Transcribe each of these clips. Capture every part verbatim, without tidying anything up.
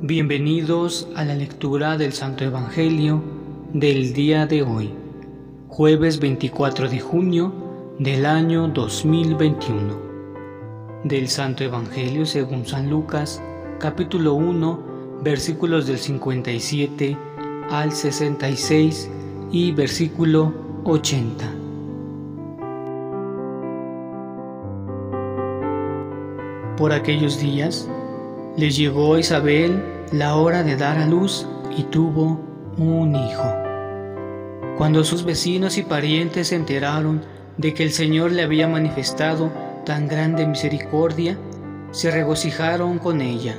Bienvenidos a la lectura del Santo Evangelio del día de hoy, jueves veinticuatro de junio del año dos mil veintiuno. Del Santo Evangelio según San Lucas, capítulo uno, versículos del cincuenta y siete al sesenta y seis y versículo ochenta. Por aquellos días les llegó a Isabel la hora de dar a luz y tuvo un hijo. Cuando sus vecinos y parientes se enteraron de que el Señor le había manifestado tan grande misericordia, se regocijaron con ella.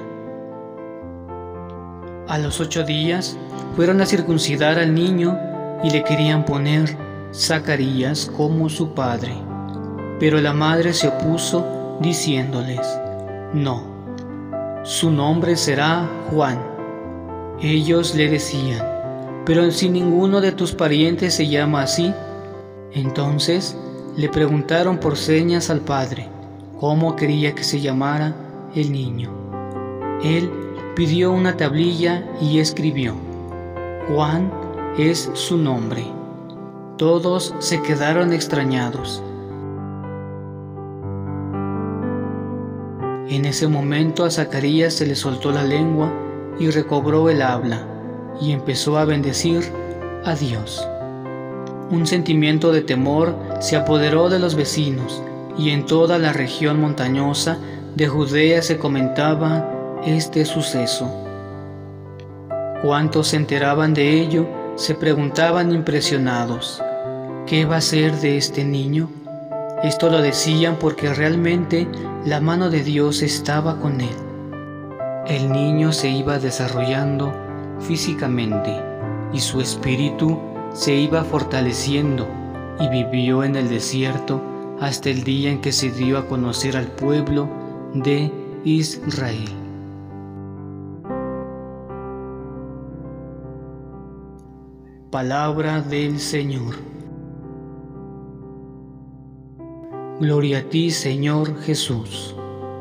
A los ocho días fueron a circuncidar al niño y le querían poner Zacarías como su padre. Pero la madre se opuso diciéndoles: no, su nombre será Juan. Ellos le decían: pero si ninguno de tus parientes se llama así. Entonces le preguntaron por señas al padre cómo quería que se llamara el niño. Él pidió una tablilla y escribió: Juan es su nombre. Todos se quedaron extrañados. En ese momento a Zacarías se le soltó la lengua y recobró el habla, y empezó a bendecir a Dios. Un sentimiento de temor se apoderó de los vecinos, y en toda la región montañosa de Judea se comentaba este suceso. Cuantos se enteraban de ello se preguntaban impresionados: ¿qué va a ser de este niño? Esto lo decían porque realmente la mano de Dios estaba con él. El niño se iba desarrollando físicamente y su espíritu se iba fortaleciendo, y vivió en el desierto hasta el día en que se dio a conocer al pueblo de Israel. Palabra del Señor. Gloria a ti, Señor Jesús.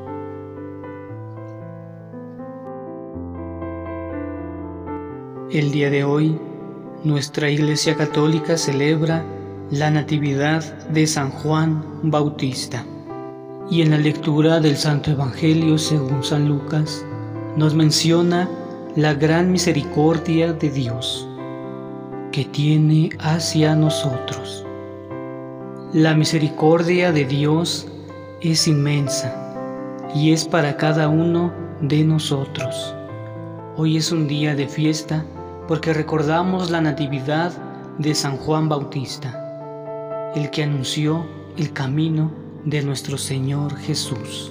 El día de hoy, nuestra Iglesia Católica celebra la Natividad de San Juan Bautista. Y en la lectura del Santo Evangelio según San Lucas, nos menciona la gran misericordia de Dios que tiene hacia nosotros. La misericordia de Dios es inmensa y es para cada uno de nosotros. Hoy es un día de fiesta porque recordamos la natividad de San Juan Bautista, el que anunció el camino de nuestro Señor Jesús.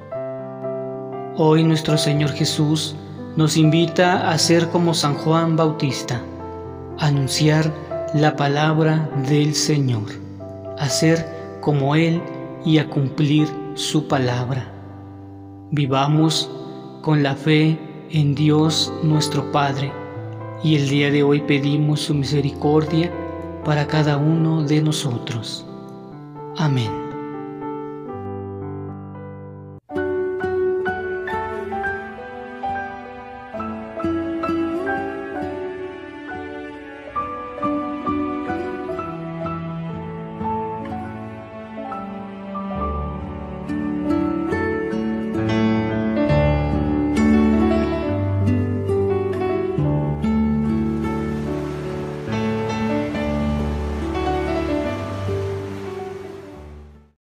Hoy nuestro Señor Jesús nos invita a ser como San Juan Bautista, a anunciar la palabra del Señor, a ser como Él y a cumplir su palabra. Vivamos con la fe en Dios nuestro Padre, y el día de hoy pedimos su misericordia para cada uno de nosotros. Amén.